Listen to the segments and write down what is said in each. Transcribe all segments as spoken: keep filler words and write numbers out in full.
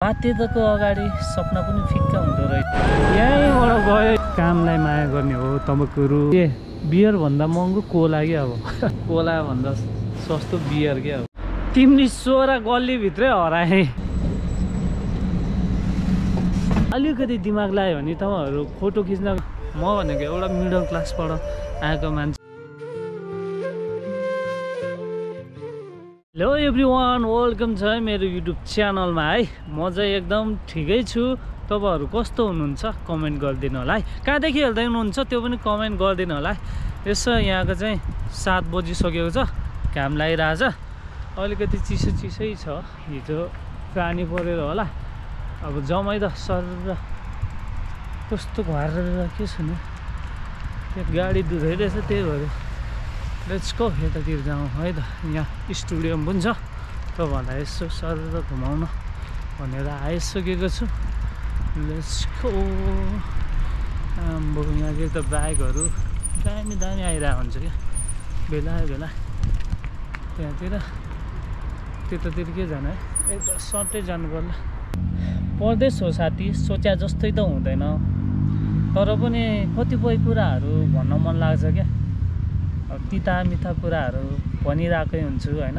बाध्यताको अगाडि सपना पनि फिक्का हुँदो रहेछ। यहीँबाट गयो कामलाई माया गर्ने हो तपाईँको के बियर भन्दा महँगो कोला क्या अब कोला भन्दा सस्तो बियर क्या अब। तिमीले सोह्र गल्लीभित्रै हराए। अलिकति दिमाग लाग्यो भने तपाईँहरू फोटो खिच्न म भनेको एउटा मिडल क्लासबाट आएको मान्छे। हेलो एभ्रिवान, वेलकम छ मेरो युट्युब च्यानलमा है। म चाहिँ एकदम ठिकै छु। तपाईँहरू कस्तो हुनुहुन्छ कमेन्ट गरिदिनु होला है। कहाँदेखि हेर्दै हुनुहुन्छ त्यो पनि कमेन्ट गरिदिनु होला है। यसो यहाँको चाहिँ सात बजिसकेको छ, घाम लागिरहेछ, अलिकति चिसो चिसै छ। हिजो पानी परेर होला। अब जमाइ त सर कस्तो घर के सुन्यो त्यो गाडी दुधै रहेछ, त्यही भएर लेट्स गो यतातिर जाउँ है त। यहाँ स्टुडियम पनि छ, तपाईँहरूलाई यसो सर घुमाउन भनेर आइसकेको छु। Let's go. आम्बो यहाँतिर त बाइकहरू दामी दामी आइरहेको हुन्छ क्या बेला बेला। त्यहाँतिर त्यतातिर के जानु है, यता सर्टै जानु पर्ला। पर्दैछ हो साथी, सोच्या जस्तै त हुँदैन, तर पनि कतिपय कुराहरू भन्न मन लाग्छ क्या। अब तिता मिठा कुराहरू भनिरहेकै हुन्छु होइन।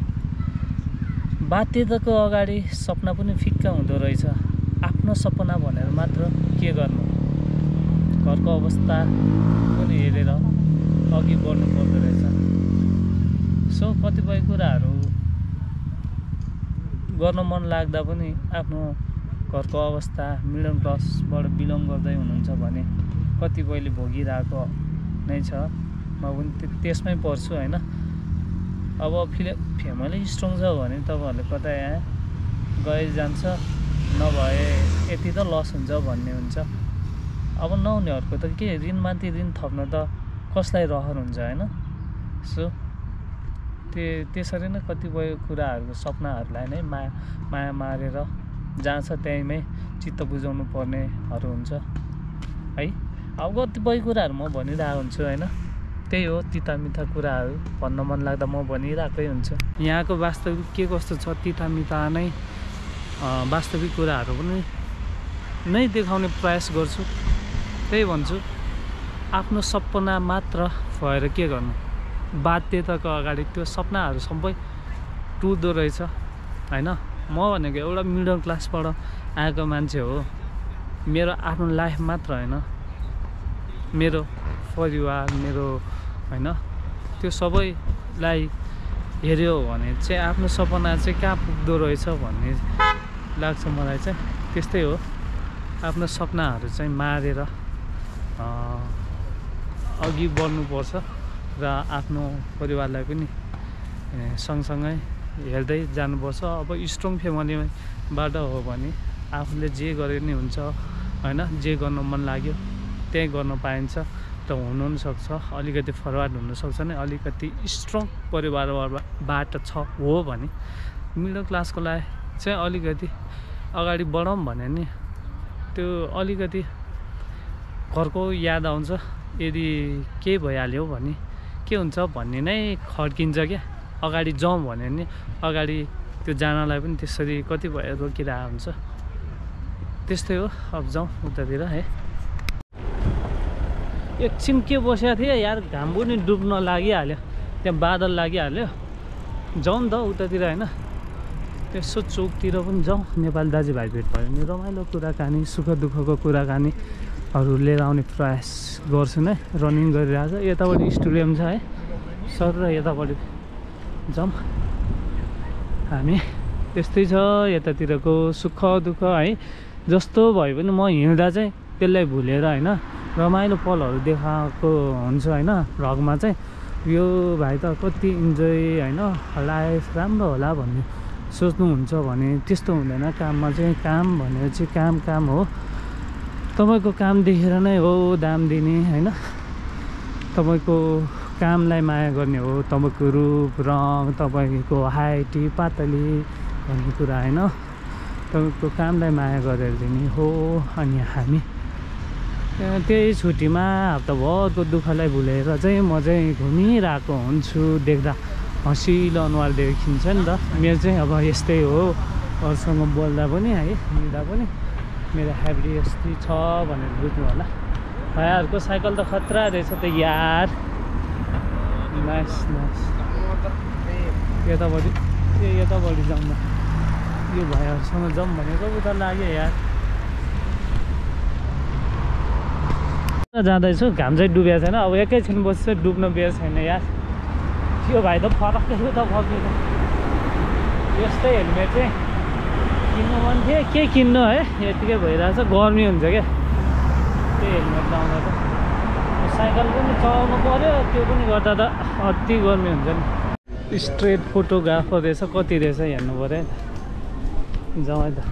बाध्यताको अगाडि सपना पनि फिक्का हुँदो रहेछ। आफ्नो सपना भनेर मात्र के गर्नु, घरको अवस्था पनि हेरेर अघि बढ्नु पर्दो रहेछ। सो कतिपय कुराहरू गर्न मन लाग्दा पनि आफ्नो घरको अवस्था मिडल क्लासबाट बिलङ गर्दै हुनुहुन्छ भने कतिपयले भोगिरहेको नै छ। म पनि त्यसमै पर्छु होइन। अब फिले फ्यामिली स्ट्रङ छ भने तपाईँहरूले कतै यहाँ गए जान्छ, नभए यति त लस हुन्छ भन्ने हुन्छ। अब नहुनेहरूको त के ऋणमाथि ऋण थप्न त कसलाई रहर हुन्छ होइन। सो त्यो त्यसरी नै कतिपय कुराहरूको सपनाहरूलाई नै माया माया मारेर जहाँ छ त्यहीँमै चित्त बुझाउनु पर्नेहरू हुन्छ है। अब कतिपय कुराहरू म भनिरहेको हुन्छु होइन, त्यही हो तिता मिठा कुराहरू भन्न मन लाग्दा म भनिरहेकै हुन्छु। यहाँको वास्तविक के कस्तो छ तिता मिठा नै वास्तविक कुराहरू पनि नै देखाउने प्रयास गर्छु। त्यही भन्छु, आफ्नो सपना मात्र भएर के गर्नु, बाध्यताको अगाडि त्यो सपनाहरू सबै टुट्दो रहेछ होइन। म भनेको एउटा मिडल क्लासबाट आएको मान्छे हो। मेरो आफ्नो लाइफ मात्र होइन, मेरो परिवार मेरो होइन, त्यो सबैलाई हेऱ्यो भने चाहिँ आफ्नो सपना चाहिँ कहाँ पुग्दो रहेछ भन्ने लाग्छ मलाई चाहिँ। त्यस्तै हो, आफ्नो सपनाहरू चाहिँ मारेर अघि बढ्नुपर्छ र आफ्नो परिवारलाई पनि सँगसँगै हेर्दै जानुपर्छ। अब स्ट्रङ फ्यामिलीबाट हो भने आफूले जे गरे नि हुन्छ होइन। जे गर्न मन लाग्यो त्यही गर्न पाइन्छ त हुनु पनि सक्छ। अलिकति फरवार्ड हुनसक्छ नि, अलिकति स्ट्रङ परिवारबाट छ हो भने मिडल क्लासको लागि चाहिँ अलिकति अगाडि बढौँ भने नि त्यो अलिकति घरको याद आउँछ। यदि केही भइहाल्यो भने के हुन्छ भन्ने नै खड्किन्छ क्या। अगाडि जाउँ भने नि अगाडि त्यो जानलाई पनि त्यसरी कतिपय रोकिरहेको हुन्छ। त्यस्तै हो। अब जाउँ उतातिर है। एकछिन के बसेको थिएँ यार, घाम पनि डुब्न लागिहाल्यो, त्यहाँ बादल लागिहाल्यो। जाउँ त उतातिर होइन, त्यसो चोकतिर पनि जाउँ। नेपाली दाजुभाइ भेट भयो भने रमाइलो कुराकानी सुख दुःखको कुराकानीहरू लिएर आउने प्रयास गर्छु नै। रनिङ गरिरहेको छ, यतापट्टि स्टुडियम छ है सर, र यतापट्टि जाउँ हामी। त्यस्तै छ यतातिरको सुख दुःख है। जस्तो भए पनि म हिँड्दा चाहिँ त्यसलाई भुलेर होइन रमाइलो पलहरू देखाएको हुन्छ होइन। भ्लगमा चाहिँ यो भाइ त कति इन्जोय होइन, लाइफ राम्रो होला भन्ने सोच्नुहुन्छ भने त्यस्तो हुँदैन। काममा चाहिँ काम भनेर चाहिँ काम काम हो। तपाईँको काम देखेर नै हो दाम दिने होइन। तपाईँको कामलाई माया गर्ने हो, तपाईँको रूप रङ, तपाईँको हाइटी पातली भन्ने कुरा होइन। तपाईँको कामलाई माया गरेर दिने हो। अनि हामी त्यही छुट्टीमा हप्ताभरको दुःखलाई भुलेर चाहिँ म चाहिँ घुमिरहेको हुन्छु। देख्दा हँसिलो अनुहार देखिन्छ नि त। मेरो चाहिँ अब यस्तै हो अरूसँग बोल्दा पनि है हिँड्दा पनि मेरो हेभी यस्तै छ भनेर बुझ्नु होला। भाइहरूको साइकल त खतरा रहेछ त यार। Nice nice. यतापट्टि ए यतापट्टि जाउँ न, यो भाइहरूसँग जाउँ भनेको उता लाग्यो यार। जाँदैछु, घाम चाहिँ डुबेको छैन, अब एकैछिन बस्छु, डुब्न बिहेको छैन यार। यो भाइ त फरकै उता फर्किन्छ। यस्तै हेलमेट चाहिँ किन्नु मन थियो, के किन्नु है, यतिकै भइरहेछ, गर्मी हुन्छ क्या त्यही हेलमेट लाउँदा त। साइकल पनि चलाउनु पऱ्यो, त्यो पनि गर्दा त अति गर्मी हुन्छ नि। स्ट्रेट फोटोग्राफर रहेछ, कति रहेछ हेर्नु पऱ्यो है। जाउँ है त।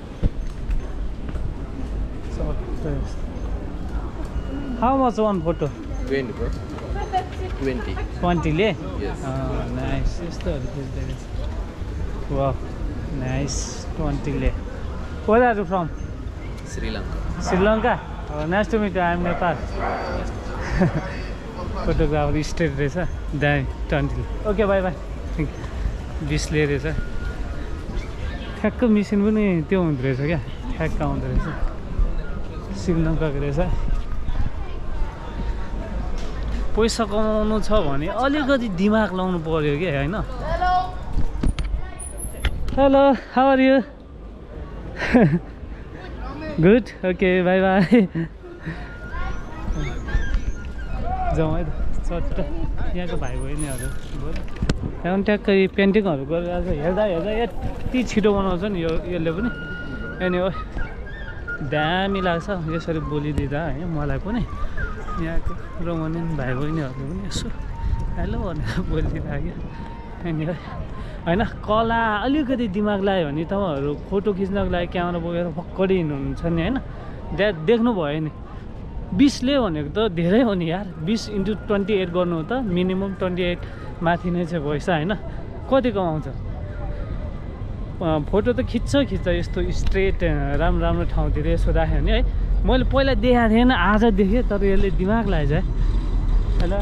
How much one photo? Twenty bro. Twenty. ट्वेन्टीले? Yes. नाइस, यस्तोहरू खिच्दै रहेछ। वाह नाइस, ट्वेन्टीले। Where are you from? Sri Lanka. Sri Lanka? Nice to meet you, I am Nepal. Photographer straight रहेछ, दामी ट्वेन्टीले। Okay bye bye. Thank you. बिसले रहेछ, ठ्याक्क मिसिन पनि त्यो हुँदो रहेछ क्या, ठ्याक्क आउँदो रहेछ। श्रीलङ्काको रहेछ। पैसा कमाउनु छ भने अलिकति दिमाग लाउनु पर्यो कि होइन। Hello, how are you? Good, okay bye bye. जाउँ है त चट्ट। यहाँको भाइ बहिनीहरू यहाँ पनि ट्याक्कै पेन्टिङहरू गरिरहेको छ। हेर्दा हेर्दा यति छिटो बनाउँछ नि यो यसले पनि। अनि ओ दामी लाग्छ यसरी बोलिदिँदा होइन मलाई पनि। यहाँको रोमानियन भाइ बहिनीहरूले पनि यसो हेलो भनेर बोलिदिइराख्यो। अनि होइन कला अलिकति दिमाग लाग्यो भने तपाईँहरू फोटो खिच्नको लागि क्यामेरा बोकेर पक्कडी हिँड्नुहुन्छ नि होइन। द्या देख्नु भयो नि, बिसले भनेको त धेरै हो नि यार। बिस इन्टु ट्वेन्टी एट गर्नु हो त मिनिमम ट्वेन्टी एट माथि नै छ पैसा होइन। कति कमाउँछ? फोटो त खिच्छ खिच्छ यस्तो स्ट्रेट राम्रो राम्रो ठाउँतिर यसो राख्यो भने है। मैले पहिला देखाएको थिएन, आज देखेँ, तर यसले दिमाग लाग्छ है। हेलो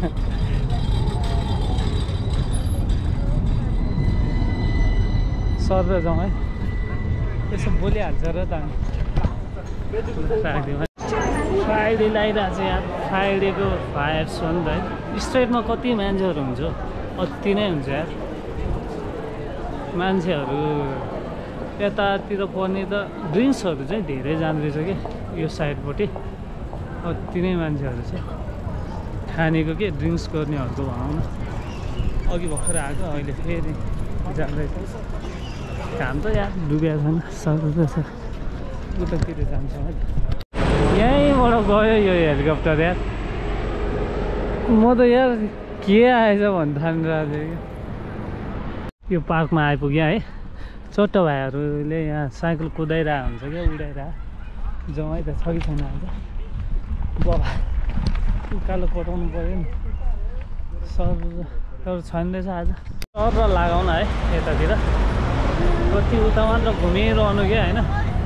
सर र जाउँ है, यसो बोलिहाल्छ र त राखिदिउँ है। फ्राइडे लगाइरहेको छ यार, फ्राइडेको फायर हो नि त है। स्ट्रेटमा कति मान्छेहरू हुन्छ, अति नै हुन्छ यार मान्छेहरू। यतातिर पर्ने त ड्रिङ्क्सहरू चाहिँ धेरै जाँदैछ कि यो साइडपट्टि, अति नै मान्छेहरू छ खानेको के ड्रिङ्क्स गर्नेहरूको भनौँ न। अघि भर्खर आएको, अहिले फेरि जाँदैछ। घाम त यार डुबेको छैन, सर छ उतातिर जान्छ है। यहीँबाट गयो यो हेलिकप्टर यार। म त यार के आएछ भन्नु ठानिरहेको थिएँ क्या। यो पार्कमा आइपुग्यो है। छोटो भाइहरूले यहाँ साइकल कुदाइरहेको हुन्छ क्या, उडाइरहेको। जाउँ है त, छ कि छैन आज। बाबा उकालो पठाउनु पऱ्यो नि सर, तर छैन रहेछ आज। सर र लगाउन है यतातिर, कति उता मात्र घुमिरहनु क्या होइन।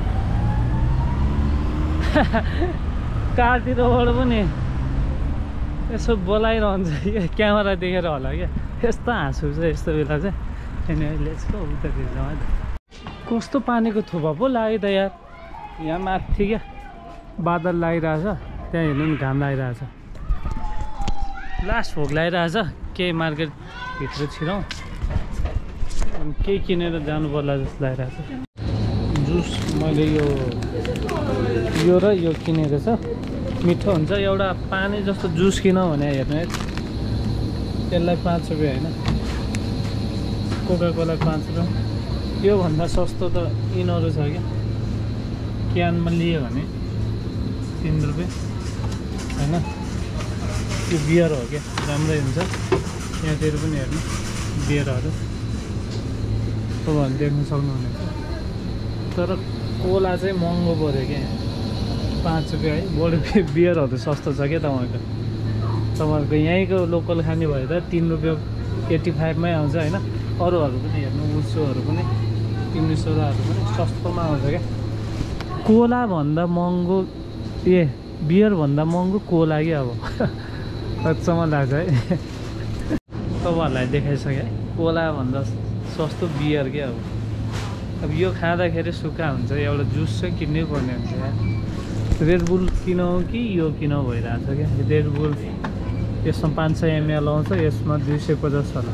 कारतिरबाट पनि यसो बोलाइरहन्छ क्या, क्यामेरा देखेर होला क्या। यस्तो हाँसु छ यस्तो बेला चाहिँ। अनि अहिले यसको उतातिर जाउँ है त। कस्तो पानीको थुपा पो लाग्यो त यार यहाँ माथि क्या। बादल लागिरहेछ, त्यहाँ हेर्नु नि घाम लागिरहेछ। लास्ट भोक लागिरहेछ, केही मार्केटभित्र छिराउँ, अनि केही किनेर जानु पर्ला जस्तो लागिरहेछ। जुस मैले यो यो र यो किनेको छ, मिठो हुन्छ। एउटा पानी जस्तो जुस किन भने हेर्नु है, त्यसलाई पाँच रुपियाँ होइन, कोका कोला पाँच रुपियाँ। योभन्दा सस्तो त यिनीहरू छ क्या, क्यानमा लियो भने तिन रुपियाँ होइन। यो बियर हो क्या, राम्रै हुन्छ। यहाँतिर पनि हेर्नु बियरहरू तपाईँहरू देख्न सक्नुहुनेछ। तर कोला चाहिँ महँगो पऱ्यो क्या, पाँच रुपियाँ है। बढी बियरहरू सस्तो छ क्या तपाईँको। तपाईँहरूको यहीँको लोकल खाने भयो त तिन रुपियाँ एट्टी फाइभमै आउँछ होइन। अरूहरू पनि हेर्नु, उल्सोहरू पनि तिमी सोराहरू पनि सस्तोमा आउँछ क्या। कोलाभन्दा महँगो ए बियरभन्दा महँगो कोला कि अब अचम्म लाग्छ है। तपाईँहरूलाई देखाइसकेँ, कोलाभन्दा सस्तो बियर क्या अब। अब यो खाँदाखेरि सुक्खा हुन्छ, एउटा जुस चाहिँ किन्नै पर्ने हुन्छ यार। रेड बुल किनौँ कि यो किनौँ भइरहेको छ क्या। रेड बुल यसमा पाँच सय एमएल आउँछ, यसमा दुई सय पचास होला।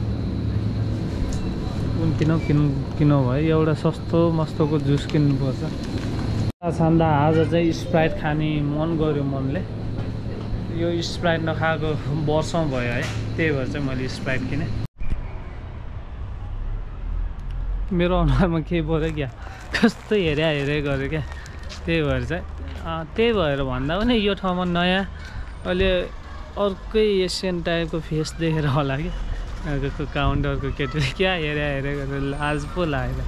कुन किनौँ किनौँ किनौँ भयो, एउटा सस्तो मस्तोको जुस किन्नुपर्छ। छान्दा आज चाहिँ स्प्राइट खाने मन गर्यो मनले। यो स्प्राइट नखाएको वर्षौँ भयो है, त्यही भएर चाहिँ मैले स्प्राइट किनेँ। मेरो अनुहारमा केही पऱ्यो क्या, कस्तो हेरे हेरे गरेँ क्या, त्यही भएर चाहिँ त्यही भएर भन्दा पनि यो ठाउँमा नयाँ अहिले अर्कै एसियन टाइपको फेस देखेर होला क्या। अर्को काउन्टरको केटी क्या हेरे हेरे गरेर लाज पो लाग्यो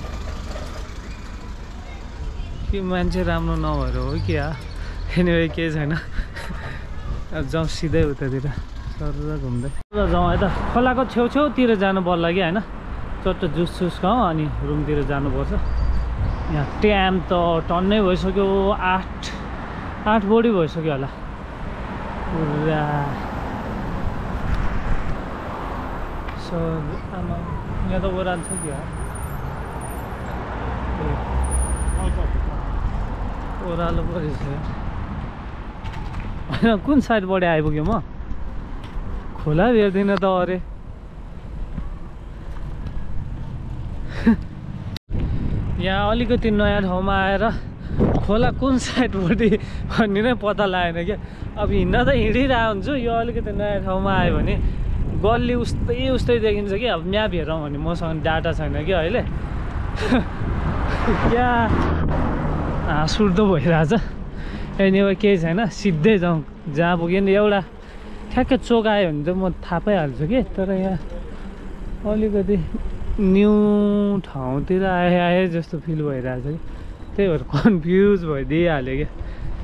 कि मान्छे राम्रो नभएर हो क्या। एनिवे केही छैन, जाउँ सिधै उतातिर सर घुम्दै जाउँ है त। खोलाको छेउछेउतिर जानु पर्ला कि होइन, चट्ट जुस सुस खाउँ अनि रुमतिर जानुपर्छ। यहाँ टाइम त टन्नै भइसक्यो, आठ आठ बढी भइसक्यो होला पुरा। सो आमा यहाँ त ओह्रालो छ कि ओह्रालो परिसक्यो होइन। कुन साइडबाट आइपुग्यो म, खोला हेर्दिनँ त अरे। यहाँ अलिकति नयाँ ठाउँमा आएर खोला कुन साइडपट्टि भन्ने नै पत्ता लागेन क्या। अब हिँड्न त हिँडिरहेको हुन्छु, यो अलिकति नयाँ ठाउँमा आयो भने गल्ली उस्तै उस्तै देखिन्छ कि। अब म्याप हेरौँ भने मसँग डाटा छैन क्या अहिले क्या, हाँस उठ्दो भइरहेछ। एनिवे केही छैन, सिधै जाउँ जहाँ पुग्यो नि। एउटा ठ्याक्कै चोक आयो भने चाहिँ म थाहा पाइहाल्छु कि, तर यहाँ अलिकति न्यू ठाउँतिर आए आए जस्तो फिल भइरहेछ कि, त्यही भएर कन्फ्युज भइदिइहाल्यो क्या।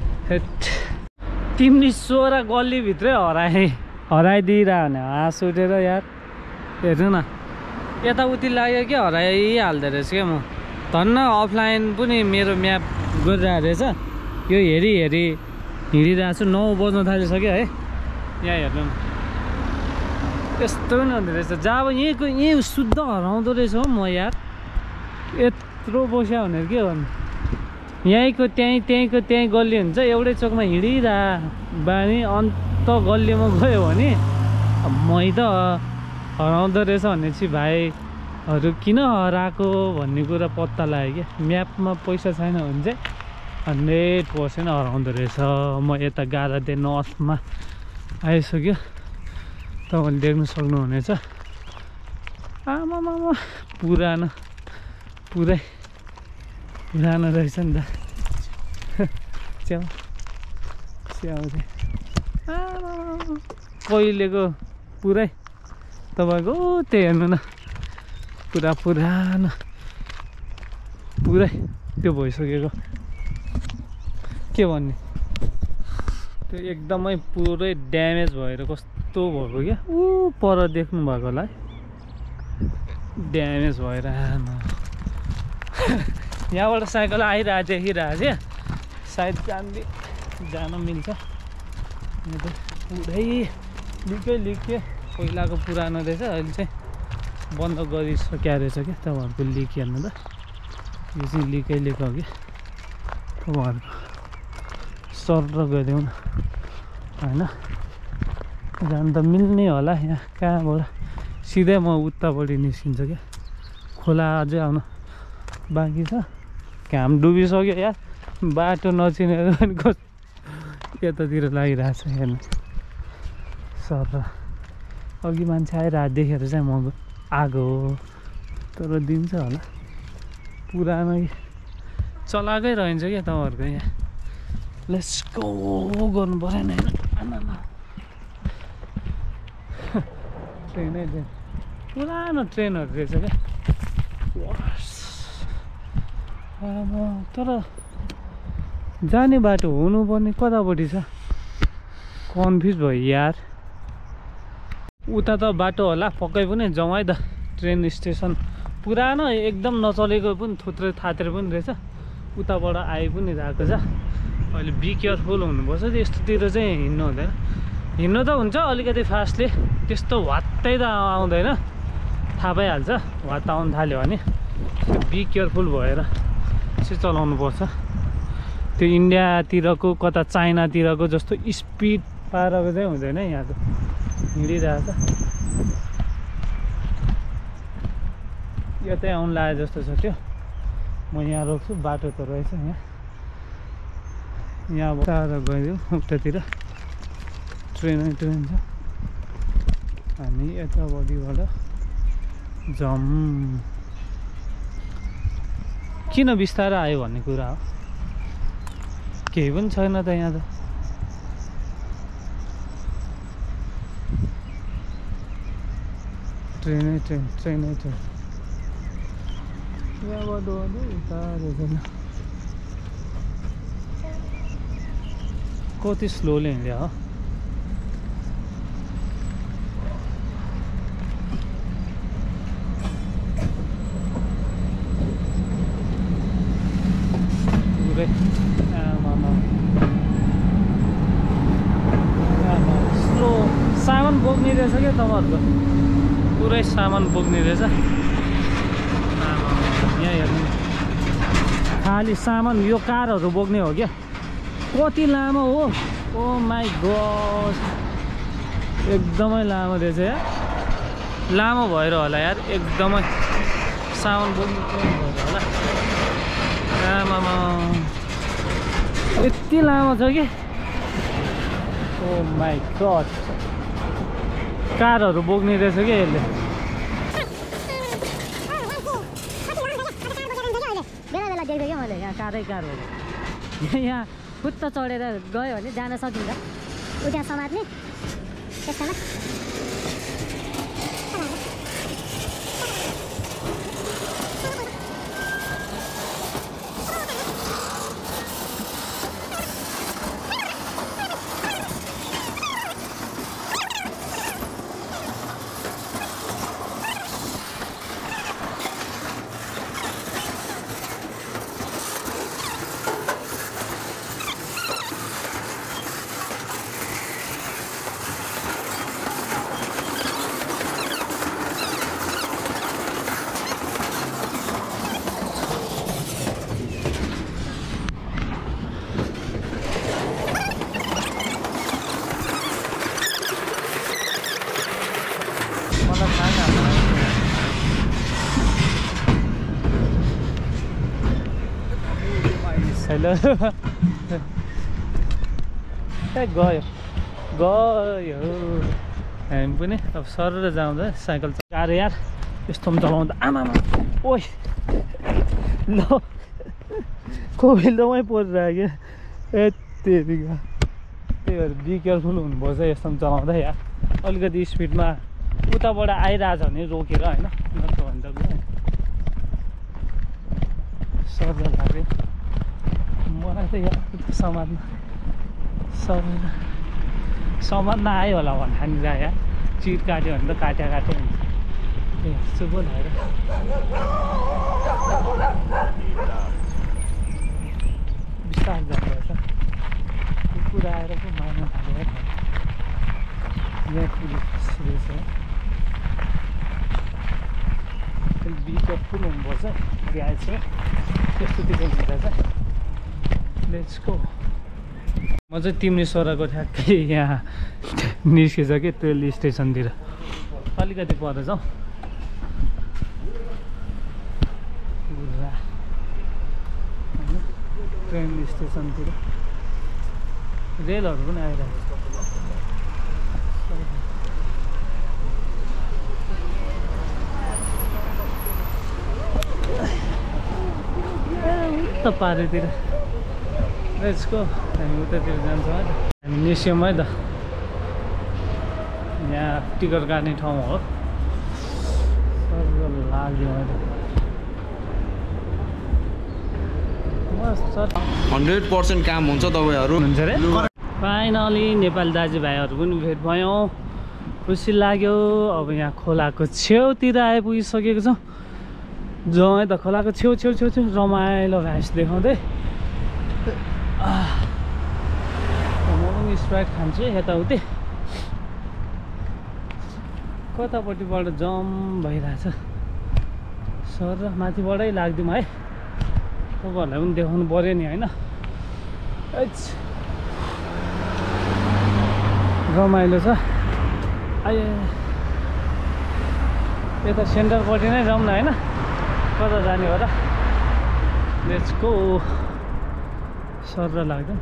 तिमी सोह्र गल्लीभित्रै हराए हराइदिइरह भने हाँस उठेर यार। हेर्नु न यताउति लाग्यो कि हराइहाल्दो रहेछ क्या। म धन्न अफलाइन पनि मेरो म्याप गरिरहेको रहेछ। यो हेरी हेरी हिँडिरहेको छु, नौ बज्न थालिसक्यो है। यहाँ हेर्नु न यस्तो पनि हुँदो रहेछ, जब यहीँको यहीँ शुद्ध हराउँदो रहेछ हो म यार। यत्रो बस्या भनेर के भन्नु, यहीँको त्यहीँ त्यहीँको त्यहीँ गल्ली हुन्छ, एउटै चोकमा हिँडिरह बानी अन्त गल्लीमा गयो भने मै त हराउँदो रहेछ भनेपछि भाइहरू किन हराएको भन्ने कुरा पत्ता लाग्यो क्या। म्यापमा पैसा छैन भने चाहिँ हन्ड्रेड पर्सेन्ट हराउँदो रहेछ। म यता गालादे नर्थमा आइसक्यो, तपाईँले देख्नु सक्नुहुनेछ। आमामामा पुरानो पुरै पुरानो रहेछ नि त च्याउ च्याउ चाहिँ पहिलेको पुरै तपाईँको त्यही हेर्नु न, पुरा पुरानो पुरै त्यो भइसकेको के भन्ने, त्यो एकदमै पुरै ड्यामेज भएर कस्तो भएको क्या। ऊ पर देख्नु भएको होला है, ड्यामेज भएर आमा यहाँबाट साइकल आइरहेको देखिरहेको थिएँ, सायद जान्दै जान मिल्छ। पुरै लिकै लिके पहिलाको पुरानो रहेछ, अहिले चाहिँ बन्द गरिसक्या रहेछ क्या। तपाईँहरूको लिक हेर्नु त, यो चाहिँ लिकै लिक हो कि। तपाईँहरूको सर र गइदिउँ न होइन, जान त मिल्ने होला। यहाँ कहाँबाट सिधै म उतापट्टि निस्किन्छ क्या। खोला अझै आउनु बाँकी छ, घाम डुबिसक्यो यार, बाटो नचिनेर पनि कस्तो यतातिर लागिरहेछ हेर्नु। सर अघि मान्छे आइरहेको देखेर चाहिँ म आएको हो, तर दिन्छ होला, पुरानो चलाएकै रहन्छ क्या तपाईँहरूको। यहाँ लेट्स गो गर्नु परेन होइन, ट्रेनै ट्रेन पुरानो ट्रेनहरू रहेछ क्या। तर जाने बाटो हुनुपर्ने कतापट्टि छ, कन्फ्युज भयो यार। उता त बाटो होला पक्कै पनि, जाउँ है त। ट्रेन स्टेसन पुरानो एकदम नचलेको पनि थुत्रे थात्रे पनि रहेछ, उताबाट आइ पनि रहेको छ। अहिले बी केयरफुल हुनुपर्छ, त्यस्तोतिर चाहिँ हिँड्नु हुँदैन। हिँड्नु त हुन्छ अलिकति फास्टले, त्यस्तो वात्तै त आउँदैन, थाहा पाइहाल्छ वात्त आउनु थाल्यो भने। बी केयरफुल भएर चाहिँ चलाउनु पर्छ। त्यो इन्डियातिरको कता चाइनातिरको जस्तो स्पिड पाराको चाहिँ हुँदैन यहाँ त हिँडिरहेछ। यतै आउनु लाग्यो जस्तो छ त्यो। म यहाँ रोक्छु, बाटो त रहेछ यहाँ। यहाँ टाढा गइदिउँ उतातिर ट्रेनै ट्रेन छ। हामी यतापट्टिबाट जाउँ। किन बिस्तारै आयो भन्ने कुरा हो, केही पनि छैन त यहाँ त। ट्रेनै ट्रेन ट्रेनै ट्रेन यहाँबाट उता रहेछ। कति स्लोली हिँड्यो हो। पुरै स्लो सामान बोक्ने रहेछ क्या तपाईँहरूको, पुरै सामान बोक्ने रहेछ। यहाँ हेर्नु खाली सामान, यो कारहरू बोक्ने हो क्या। कति लामो हो, ओ माई गॉड, एकदमै लामो रहेछ यार। लामो भएर होला यार, एकदमै सामान बोक्ने भएर होला। आमामा यति लामो छ कि, ओ माई गॉड, कारहरू बोक्ने रहेछ क्या यसले। देख्दै क्या मैले यहाँ कारै कार हो। यहाँ फुत्त चढेर गयो भने जान सकिन्छ। उता समात्ने त्यसमा हेलो ए गयो गयो हामी पनि अब सरेर जाउँदा साइकल गाह्रो यार। यस्तो पनि चलाउँदा आमामा ओइ ल कोभिलमै परिरहेको क्या। यतिका त्यही भएर बी केयरफुल हुनुपर्छ यस्तो पनि चलाउँदा यार। अलिकति स्पिडमा उताबाट आइरहेछ भने रोकेर होइन, नत्र भने त सर्दा लाग्यो। मलाई त यार समात्न समात्न समात्न आयो होला भन्ने ठानिरहेको यार। चिट काट्यो भने त काट्या काट्यो हुन्छ। ए चुप भएर बिस्तारै जानुपर्छ। कुकुर आएर पो मार्न थाल्यो। यहाँ पुलिस रहेछ, बी केयरफुल हुनुपर्छ। गाडी छ त्यस्तोतिर हुँदा चाहिँ लेट्स गो। म चाहिँ तिम्री सोराको ठ्याक्कै यहाँ निस्केछ कि रेल स्टेसनतिर, अलिकति पर जाउँ। ट्रेन स्टेसनतिर रेलहरू पनि आइरहेको छ। उता पारितिर लेट्स गो। हामी उतातिर जान्छौँ है त। हामी निस्क्यौँ है त। यहाँ टिकट काट्ने ठाउँ हो। लाग्यो है त। हन्ड्रेड पर्सेन्ट काम हुन्छ तपाईँहरू हुन्छ अरे। फाइनली नेपाली दाजुभाइहरू पनि भेट भयौँ, खुसी लाग्यो। अब यहाँ खोलाको छेउतिर आइपुगिसकेको छौँ। जाउँ है त खोलाको छेउ छेउ छेउ छेउ रमाइलो घाँस देखाउँदै। म पनि स्प्राइट खान्छु यताउति। कतापट्टिबाट जम भइरहेछ। सर माथिबाटै लाग्दिउँ है तपाईँहरूलाई पनि देखाउनु पऱ्यो नि होइन रमाइलो छ आए यता सेन्टरपट्टि नै जाउँ न होइन कता जाने हो र लेट्स गो सर लाग्दिउँ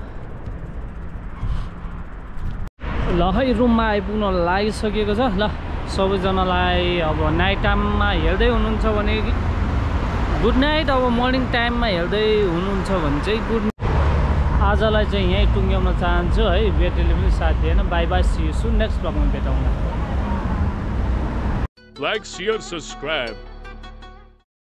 ल है रुममा आइपुग्न लागिसकेको छ ल सबैजनालाई अब नाइट टाइममा हेर्दै हुनुहुन्छ भने गुड नाइट अब मर्निङ टाइममा हेर्दै हुनुहुन्छ भने चाहिँ गुड आजलाई चाहिँ यहीँ टुङ्ग्याउन चाहन्छु है भेटेले पनि साथ दिएन bye bye see you soon next ब्लगमा भेटौँला Like, share, subscribe